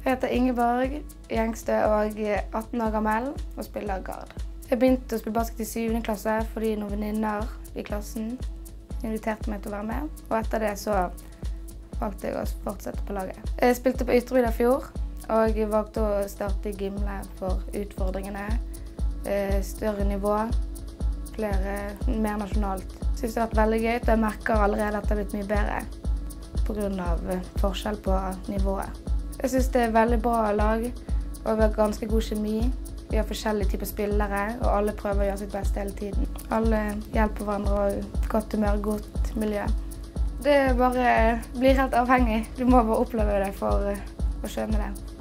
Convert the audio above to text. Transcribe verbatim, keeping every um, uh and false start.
Jeg heter Ingeborg Gjengstø og er atten år gammel og spiller gard. Jeg begynte å spille basket i syvende klasse fordi noen venninner i klassen inviterte meg til å være med. Og etter det så valgte jeg å fortsette på laget. Jeg spilte på Ytrebygda i fjor og valgte å starte i Gimle for utfordringene. Større nivå, flere, mer nasjonalt. Jeg synes det har vært veldig gøy, og jeg merker allerede at det har blitt mye bedre på grunn av forskjell på nivået. Jeg synes det er veldig bra lag, og vi har ganske god kjemi. Vi har forskjellige typer spillere, og alle prøver å gjøre sitt beste hele tiden. Alle hjelper hverandre og godt humør, godt miljø. Det bare blir helt avhengig. Du må bare oppleve det for å skjønne det.